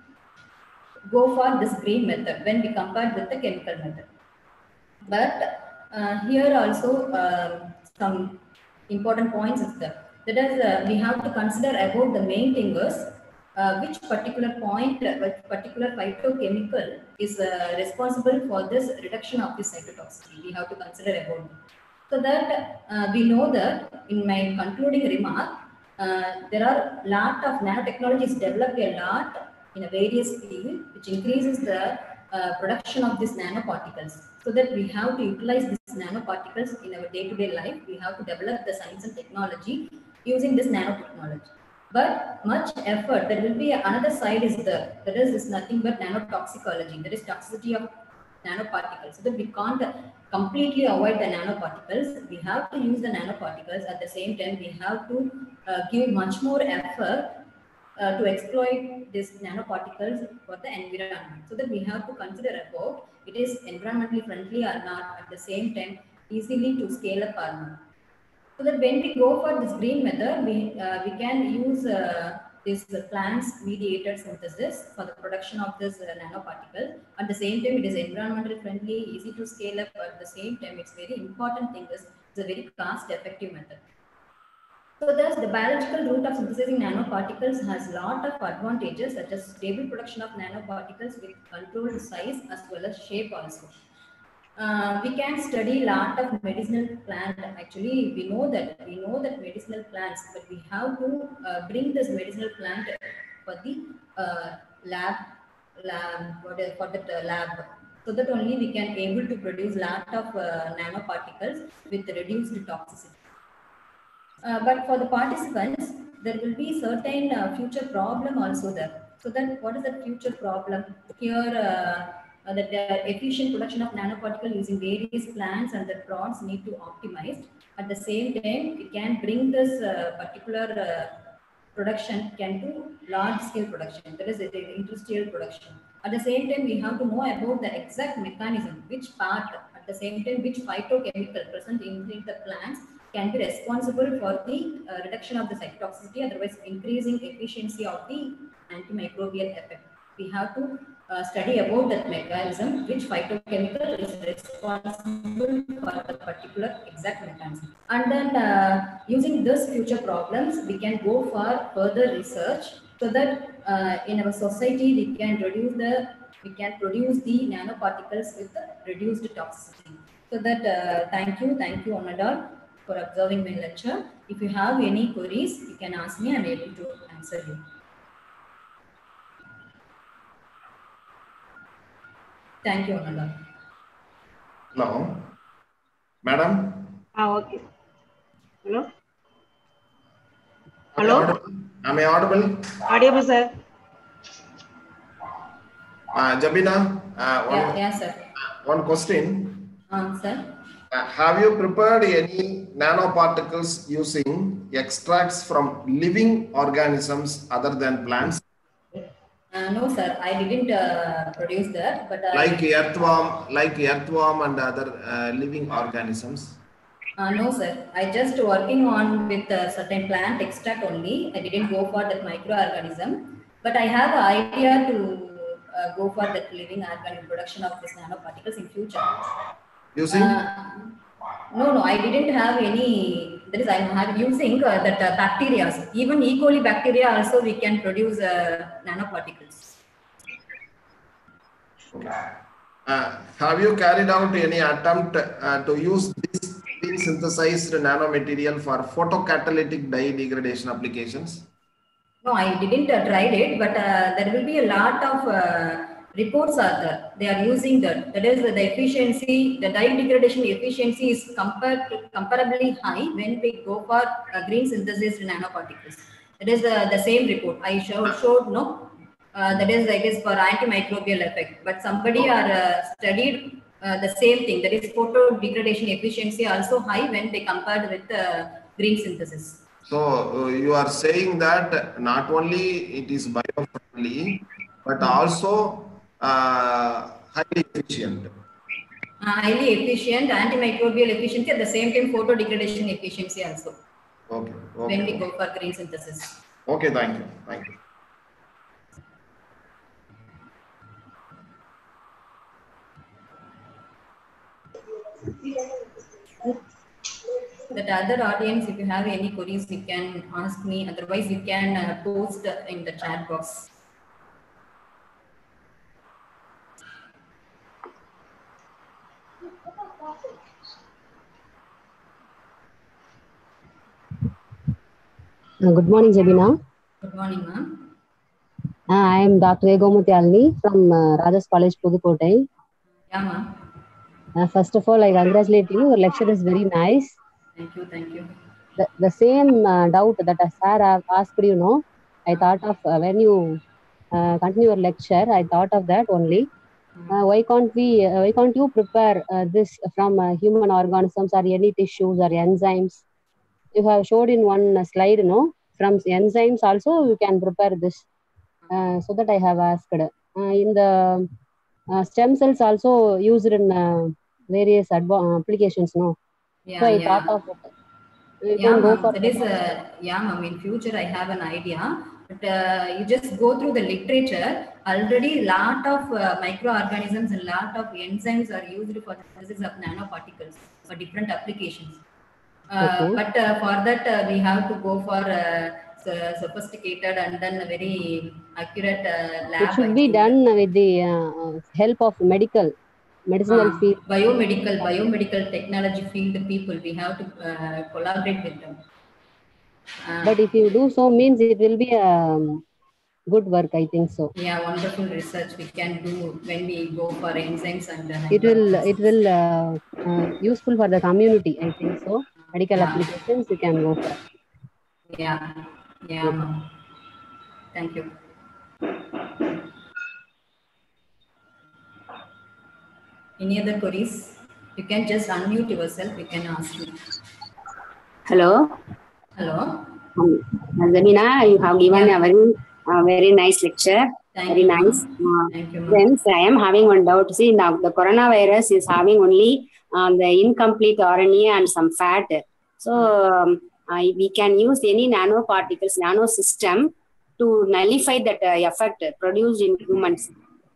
S2: go for this green method when we compare with the chemical method. But uh, here also uh, some important points is that, that is uh, we have to consider about the main thing is uh, which particular point, uh, which particular phytochemical is uh, responsible for this reduction of the cytotoxicity. We have to consider about it. So that uh, we know that in my concluding remark, uh, there are lot of nanotechnologies developed a lot in a various field, which increases the uh, production of these nanoparticles. So that we have to utilize these nanoparticles in our day-to-day life. We have to develop the science and technology using this nanotechnology. But much effort, there will be another side is there. That is, is nothing but nanotoxicology. There is toxicity of nanoparticles. So that we can't completely avoid the nanoparticles. We have to use the nanoparticles. At the same time, we have to uh, give much more effort Uh, to exploit these nanoparticles for the environment. So that we have to consider about it is environmentally friendly or not, at the same time easily to scale up or not. So that when we go for this green method, we, uh, we can use uh, this uh, plants mediated synthesis for the production of this uh, nanoparticle. At the same time, it is environmentally friendly, easy to scale up. At the same time, it's very important thing is it's a very cost effective method. So thus, the biological route of synthesizing nanoparticles has a lot of advantages such as stable production of nanoparticles with controlled size as well as shape also. Uh, we can study a lot of medicinal plants. Actually, we know that we know that medicinal plants, but we have to uh, bring this medicinal plant for the uh, lab, lab for the, for the uh, lab, so that only we can able to produce a lot of uh, nanoparticles with reduced toxicity. Uh, but for the participants, there will be certain uh, future problem also there. So then what is the future problem? Here, uh, uh, that the efficient production of nanoparticle using various plants and the prods need to optimize. At the same time, we can bring this uh, particular uh, production can do large scale production, that is the industrial production. At the same time, we have to know about the exact mechanism, which part, at the same time, which phytochemical present in the plants can be responsible for the uh, reduction of the cytotoxicity, otherwise increasing efficiency of the antimicrobial effect. We have to uh, study about that mechanism, which phytochemical is responsible for the particular exact mechanism. And then uh, using this future problems, we can go for further research so that uh, in our society, we can reduce the, we can produce the nanoparticles with the reduced toxicity. So that, uh, thank you, thank you, Onadar, for observing my lecture. If you have any queries, you can ask me, I am able to answer you. Thank you, Ananda.
S3: Hello, madam.
S4: Ah, okay. Hello.
S3: Am
S4: Hello.
S3: I audible? Am I audible?
S4: Audible, sir.
S3: Uh, Jabina, uh, one,
S2: Yeah, yeah, sir.
S3: one question.
S2: Uh, sir.
S3: Uh, have you prepared any nanoparticles using extracts from living organisms other than plants?
S2: Uh, no, sir, I didn't uh, produce that, but I,
S3: like earthworm, like earthworm and other uh, living organisms.
S2: Uh, no, sir. I just working on with a certain plant extract only. I didn't go for that microorganism, but I have an idea to uh, go for that living organic production of this nanoparticles in future.
S3: Using?
S2: Uh, no, no, I didn't have any. That is, I am using uh, that uh, bacteria. Even E. coli bacteria also we can produce uh, nanoparticles.
S3: Okay. Uh, have you carried out any attempt uh, to use this synthesized nanomaterial for photocatalytic dye degradation applications?
S2: No, I didn't uh, tried it, but uh, there will be a lot of uh, reports are there. They are using that. That is the efficiency, the dye degradation efficiency is compared to, comparably high when we go for uh, green synthesis nanoparticles. That is uh, the same report I showed. showed no, uh, that is I guess for antimicrobial effect. But somebody are uh, studied uh, the same thing. That is photo degradation efficiency also high when they compared with uh, green synthesis.
S3: So uh, you are saying that not only it is biofriendly, but also uh, highly efficient.
S2: Uh, highly efficient, antimicrobial efficiency, at the same time photo degradation efficiency also.
S3: Okay. Okay.
S2: When we
S3: okay.
S2: go for green synthesis.
S3: Okay. Thank you. Thank you.
S2: That other audience, if you have any queries, you can ask me. Otherwise, you can uh, post in the chat box.
S7: Good morning, Jabina.
S2: Good morning, ma'am.
S7: Uh, I am Doctor Egomati Alni from uh, Rajas College, Pudukkottai.
S2: Yeah, ma'am.
S7: Uh, first of all, I congratulate you. Your lecture is very nice.
S2: Thank you, thank you.
S7: The, the same uh, doubt that a sir have asked, you know, I thought of uh, when you uh, continue your lecture, I thought of that only. Uh, why can't we? Uh, why can't you prepare uh, this from uh, human organisms or any tissues or enzymes? You have showed in one uh, slide, you know, from enzymes also you can prepare this. Uh, so that I have asked. Uh, in the uh, stem cells also used in uh, various applications, no?
S2: Yeah,
S7: So I
S2: yeah.
S7: thought of it. You
S2: Yeah,
S7: can go
S2: ma'am.
S7: for
S2: That
S7: that
S2: is, uh, yeah, ma'am. In future, I have an idea. But uh, you just go through the literature. Already, lot of uh, microorganisms and lot of enzymes are used for the synthesis of nanoparticles for different applications. Uh,
S7: Okay.
S2: but uh, for that, uh, we have to go for uh, so- sophisticated and then very accurate uh, lab.
S7: It should
S2: I
S7: be
S2: think.
S7: done with the uh, help of medical, medicinal
S2: Uh,
S7: field.
S2: biomedical, biomedical technology field people. We have to uh, collaborate with them. Uh,
S7: But if you do so, means it will be a um, good work, I think so.
S2: Yeah, wonderful research we can do when we go for enzymes and uh,
S7: It will, it
S2: microorganisms.
S7: will uh, uh, useful for the community, I think so. Medical
S2: Yeah.
S7: applications you can go for.
S2: Yeah, yeah,
S7: Okay.
S2: ma'am. Thank you. Any other queries? You can just unmute yourself. You can ask me.
S8: Hello.
S2: Hello.
S8: Um, Zabina, you have given
S2: Yeah.
S8: a very, uh, very nice lecture.
S2: Thank
S8: very
S2: you,
S8: nice.
S2: ma'am.
S8: Uh,
S2: Thank you, ma'am.
S8: Friends, I am having one doubt. See, now the coronavirus is having only um, the incomplete R N A and some fat. So um, I, we can use any nanoparticles, nano system to nullify that uh, effect produced in humans.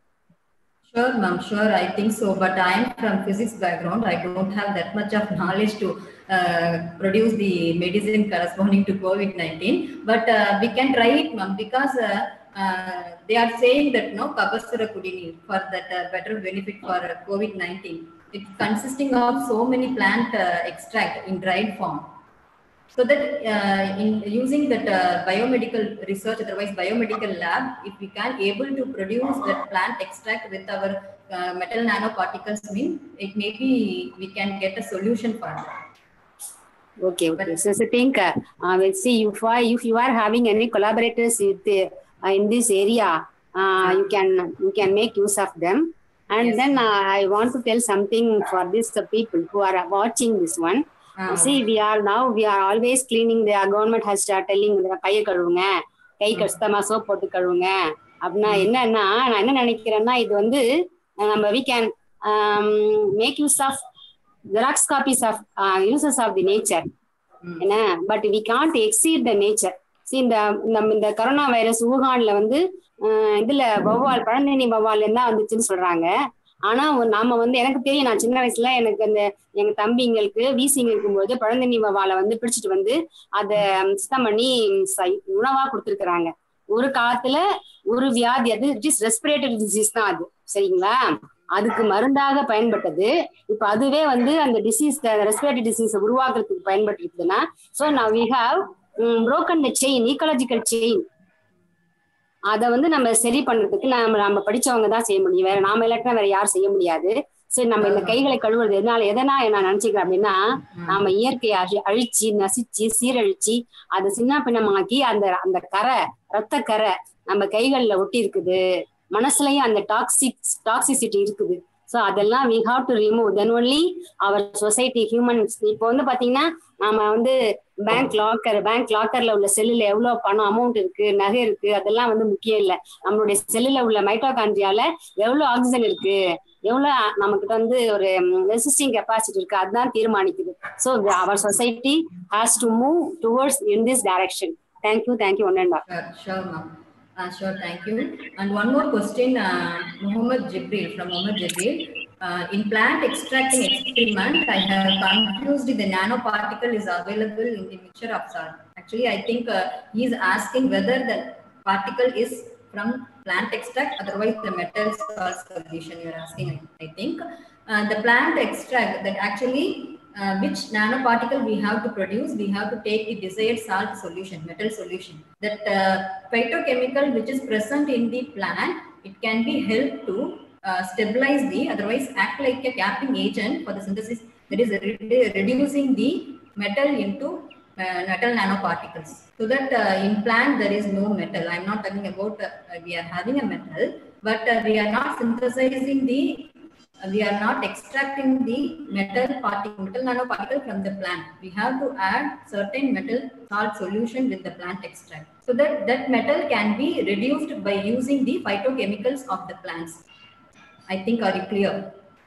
S2: Sure, ma'am. Sure, I think so. But I am from physics background. I don't have that much of knowledge to uh, produce the medicine corresponding to COVID nineteen. But uh, we can try it, ma'am, because uh, uh, they are saying that no Kabasura Kudini for that uh, better benefit for uh, COVID nineteen. It's consisting of so many plant uh, extract in dried form. So that uh, in using that uh, biomedical research, otherwise biomedical lab, if we can able to produce that plant extract with our uh, metal nanoparticles, mean it maybe we can get a solution for that.
S8: Okay, okay. So, so think, uh, uh, let's see if I, if you are having any collaborators with, uh, in this area, uh, you can you can make use of them. And
S2: Yes,
S8: then uh,
S2: ma'am.
S8: I want to tell something for these uh, people who are watching this one.
S2: Ah,
S8: See, we are now, we are always cleaning. The government has started telling the கையை கழுவுங்க கை கஷ்டமா soap போட்டு கழுவுங்க அப்படின்னா என்னன்னா நான் என்ன நினைக்கிறேன்னா இது வந்து நம்ம we can um, make use of Xerox copies of uh, uses of the nature. என்ன but we can't exceed the nature. See, இந்த நம்ம இந்த கொரோனா வைரஸ் ஊகான்ல வந்து இதுல வௌவால் பழந்தேனி வௌவால் தான் வந்துச்சுன்னு சொல்றாங்க. ஆனா நாம வந்து எனக்கு தெரியும், நான் சின்ன வயசுல எனக்கு அந்த எங்க தம்பிங்களுக்கு வீசிங் இருக்கும்போது பழந்தேனி வௌவாலை வந்து பிடிச்சிட்டு வந்து அதை சுத்தம் பண்ணி உணவா கொடுத்துருக்குறாங்க. ஒரு காலத்துல ஒரு வியாதி, அது ஜஸ்ட் ரெஸ்பிரேட்டரி டிசீஸ் தான் அது, சரிங்களா? அதுக்கு மருந்தாக பயன்பட்டது. இப்ப அதுவே வந்து அந்த டிசீஸ் ரெஸ்பிரேட்டரி டிசீஸ் உருவாக்குறதுக்கு பயன்பட்டு இருக்குதுன்னா, so now we have broken the chain, ecological chain. அதை வந்து நம்ம சரி பண்றதுக்கு நம்ம நம்ம படிச்சவங்க தான் செய்ய முடியும், வேற நாம இல்லாட்டினா வேற யாரும் செய்ய முடியாது. சரி, நம்ம இந்த கைகளை கழுவுறது எதனால எதனா நான் நினைச்சுக்கிறேன் அப்படின்னா, நாம இயற்கையை அழி அழிச்சு நசிச்சு சீரழிச்சு அதை சின்ன பின்னமாக்கி அந்த அந்த கரை ரத்த கரை நம்ம கைகள்ல ஒட்டி இருக்குது, மனசுலயும் அந்த டாக்ஸிக் டாக்ஸிசிட்டி இருக்குது. ஸோ அதெல்லாம் we have to remove, then only our society humans. இப்போ வந்து பாத்தீங்கன்னா நாம வந்து பேங்க் லாக்கர் பேங்க் லாக்கர்ல உள்ள செல்லுல எவ்வளவு பணம் அமௌண்ட் இருக்கு, நகை இருக்கு, அதெல்லாம் வந்து முக்கியம் இல்லை. நம்மளுடைய செல்லுல உள்ள மைட்டோகாண்ட்ரியால எவ்வளவு ஆக்சிஜன் இருக்கு, எவ்வளவு நமக்கிட்ட வந்து ஒரு ரெசிஸ்டிங் கெப்பாசிட்டி இருக்கு, அதுதான் தீர்மானிக்குது. So our society has to move towards in this direction. Thank you, thank you, one and all.
S2: Sure, sure, ma'am. Uh, sure, thank you. And one more question, uh, Muhammad Jibril from Muhammad Jibril. Uh, in plant extracting experiment, I have confused the nanoparticle is available in the mixture of salt. Actually, I think uh, he is asking whether the particle is from plant extract, otherwise the metal salt solution you are asking, I think. Uh, the plant extract, that actually uh, which nanoparticle we have to produce, we have to take the desired salt solution, metal solution. That uh, phytochemical which is present in the plant, it can be helped to uh, stabilize the, otherwise act like a capping agent for the synthesis, that is re reducing the metal into uh, metal nanoparticles. So that uh, in plant there is no metal. I'm not talking about uh, we are having a metal, but uh, we are not synthesizing the Uh, we are not extracting the metal particle, metal nanoparticle from the plant. We have to add certain metal salt solution with the plant extract, so that that metal can be reduced by using the phytochemicals of the plants. I think, are you clear?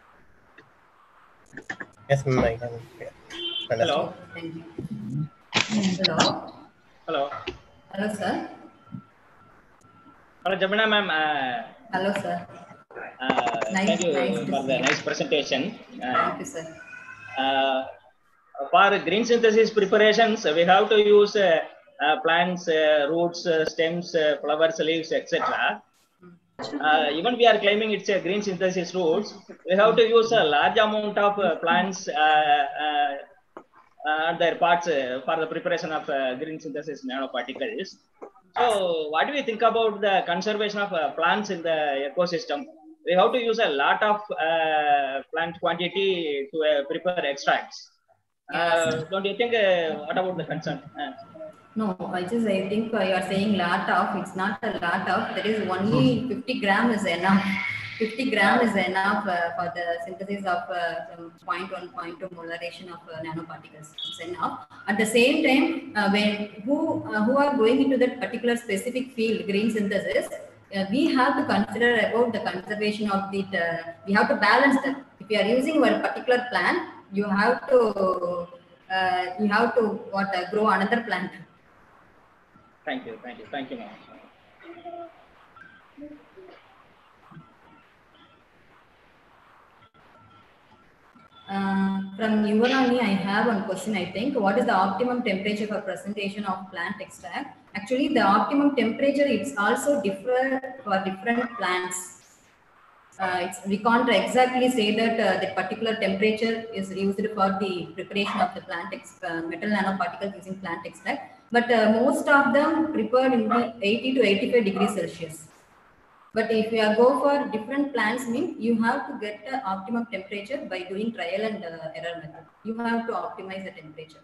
S9: Yes, ma'am. I can clear.
S10: Hello.
S2: Thank you. Hello.
S10: Hello.
S2: Hello, sir.
S10: Hello, Jamina ma'am. Uh,
S2: Hello, sir.
S10: Uh,
S2: nice,
S10: thank you
S2: nice
S10: for the nice presentation. Uh,
S2: thank you, sir.
S10: Uh, for green synthesis preparations, we have to use uh, uh, plants, uh, roots, uh, stems, uh, flowers, leaves, et cetera. Uh, even we are claiming it's a green synthesis roots, we have to use a large amount of uh, plants uh, uh, uh, their parts uh, for the preparation of uh, green synthesis nanoparticles. So, what do we think about the conservation of uh, plants in the ecosystem? We have to use a lot of uh, plant quantity to uh, prepare extracts. Uh, don't you think? Uh, what about the concern? Uh,
S2: No, I just I think uh, you are saying lot of. It's not a lot of. There is only fifty gram is enough. fifty gram is enough uh, for the synthesis of uh, zero point one, zero point two molarization of uh, nanoparticles. It's enough. At the same time, uh, when who uh, who are going into that particular specific field, green synthesis, uh, we have to consider about the conservation of the. Uh, we have to balance that. If you are using one particular plant, you have to uh, you have to what uh, grow another plant.
S10: Thank you, thank you, thank you, ma'am.
S2: Uh, from Yuvarani, I have one question. I think, what is the optimum temperature for presentation of plant extract? Actually, the optimum temperature it's also different for different plants. Uh, it's, we can't exactly say that uh, the particular temperature is used for the preparation of the plant ex uh, metal nanoparticles using plant extract, but uh, most of them prepared in the eighty to eighty-five degrees Celsius. But if you go for different plants, mean you have to get the optimum temperature by doing trial and uh, error method. You have to optimize the temperature.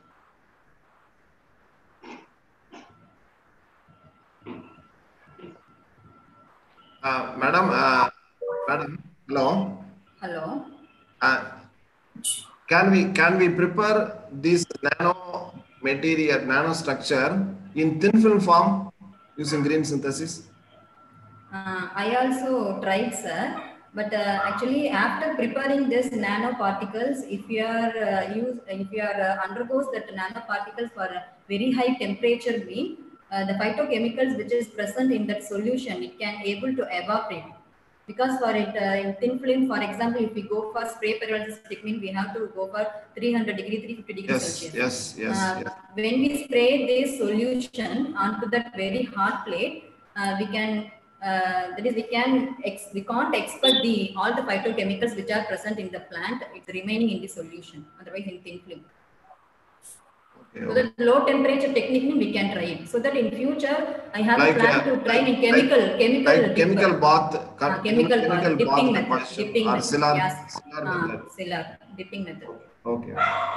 S3: Uh, madam, uh, madam, hello.
S2: Hello.
S3: Uh, can we can we prepare this nano material, nano structure in thin film form using green synthesis?
S2: Uh, I also tried, sir. But uh, actually, after preparing this nanoparticles, if you are uh, use, if you are uh, undergoes that nanoparticles for a very high temperature, mean uh, the phytochemicals which is present in that solution, it can able to evaporate. Because for it uh, in thin film, for example, if we go for spray pyrolysis technique, we have to go for three hundred degree, three hundred fifty degrees
S3: Yes,
S2: Celsius.
S3: yes, yes,
S2: uh,
S3: yes.
S2: When we spray this solution onto that very hot plate, uh, we can. Uh, that is, we can ex we can't expect the all the phytochemicals which are present in the plant. It's remaining in the solution. Otherwise, in thin film.
S3: Okay,
S2: so
S3: okay.
S2: that low temperature technique we can try it. So that in future, I have
S3: Like,
S2: a plan
S3: uh,
S2: to try
S3: like,
S2: in chemical
S3: like,
S2: chemical
S3: like chemical
S2: dip-
S3: bath,
S2: uh, chemical,
S3: chemical
S2: bath, dipping
S3: bath
S2: method,
S3: deposition
S2: dipping
S3: or
S2: method.
S3: cellar,
S2: Yes,
S3: cellar
S2: uh,
S3: method.
S2: cellar dipping method.
S3: Okay.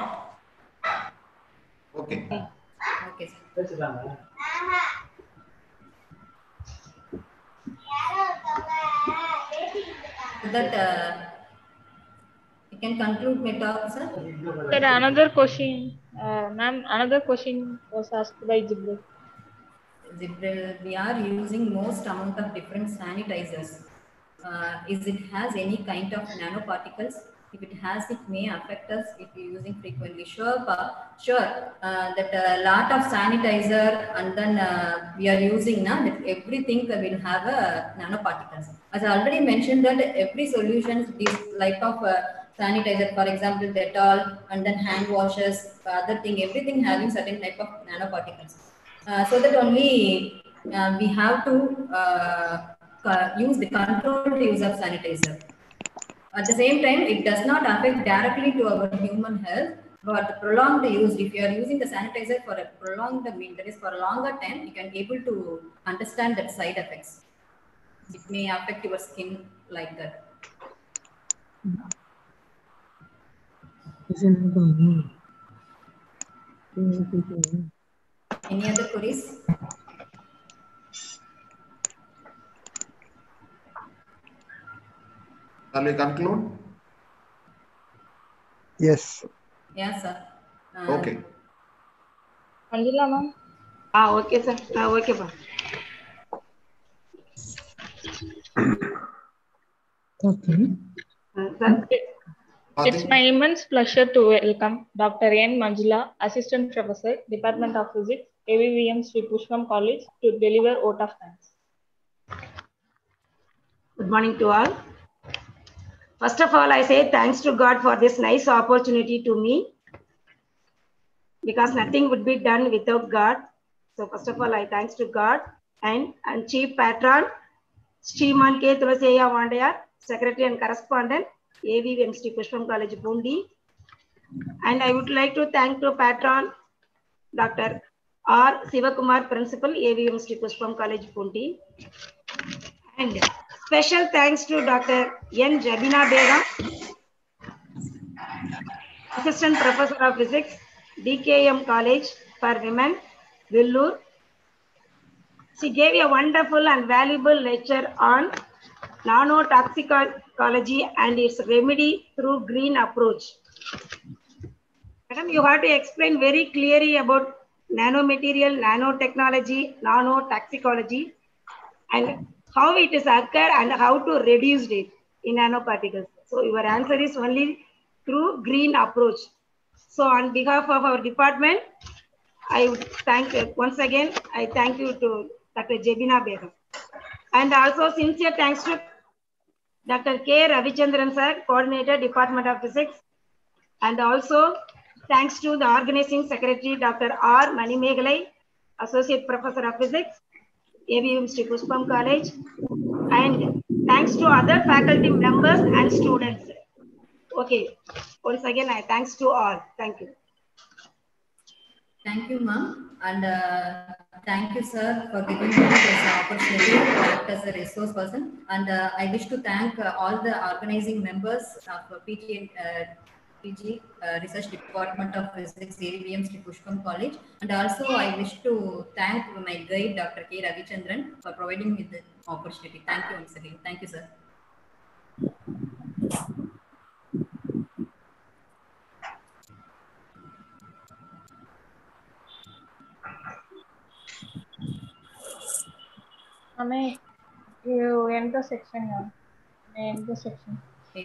S3: Okay.
S2: Okay, sir. So that uh, you can conclude my talk, sir.
S1: Sir, another question, uh, ma'am, another question was asked by Jibril.
S2: Zibril, we are using most amount of different sanitizers. Uh, is it has any kind of nanoparticles? If it has, it may affect us if you're using frequently. Sure, pa, sure. Uh, that a lot of sanitizer, and then uh, we are using now that everything will have a nanoparticles. As I already mentioned, that every solution, this like of uh, sanitizer, for example, Dettol, and then hand washes, other thing, everything having certain type of nanoparticles. Uh, so that only uh, we have to uh, use the controlled use of sanitizer. At the same time, it does not affect directly to our human health, For the prolonged use, if you are using the sanitizer for a prolonged mean, that is for a longer time, you can able to understand that side effects. It may affect your skin like that. Any other queries?
S3: Shall we conclude?
S11: Yes.
S2: Yes, sir. Uh,
S3: Okay.
S1: Manjula ma'am.
S8: Ah, okay, sir. Ah, okay, ma'am.
S11: Okay.
S8: Uh, sir.
S1: It's my immense pleasure to welcome Doctor N. Manjula, Assistant Professor, Department of Physics, A V V M Sri Pushpam College, to deliver vote of thanks.
S12: Good morning to all. First of all, I say thanks to God for this nice opportunity to me, because nothing would be done without God. So first of all, I thanks to God and, and Chief Patron, Sriman K. Tulaseya Vandaya, Secretary and Correspondent, A V V M Sri Pushpam College, Bundi. And I would like to thank to Patron, Doctor R. Sivakumar, Principal, A V V M Sri Pushpam College, Bundi. And special thanks to Doctor N. Jabina Begum, Assistant Professor of Physics, D K M College for Women, Villur. She gave a wonderful and valuable lecture on nanotoxicology and its remedy through green approach. Madam, you have to explain very clearly about nanomaterial, nanotechnology, nanotoxicology, and how it is occur and how to reduce it in nanoparticles. So your answer is only through green approach. So on behalf of our department, I would thank you once again. I thank you to Doctor Jabina Begum. And also sincere thanks to Doctor K. Ravichandran sir, Coordinator, Department of Physics. And also thanks to the Organizing Secretary, Doctor R. Manimegalai, Associate Professor of Physics, A V M Sri Pushpam College. And thanks to other faculty members and students. Okay, once again, I thanks to all. Thank you.
S2: Thank you, ma'am. And uh, thank you, sir, for giving me this opportunity to act as a resource person. And uh, I wish to thank uh, all the organizing members of P T, uh, P G uh, Research Department of Physics, A V V M Sri Pushpam College. And also, I wish to thank my guide, Doctor K. Ravichandran, for providing me the opportunity. Thank you once again. Thank you, sir.
S1: Ame, you end the section now. End the section.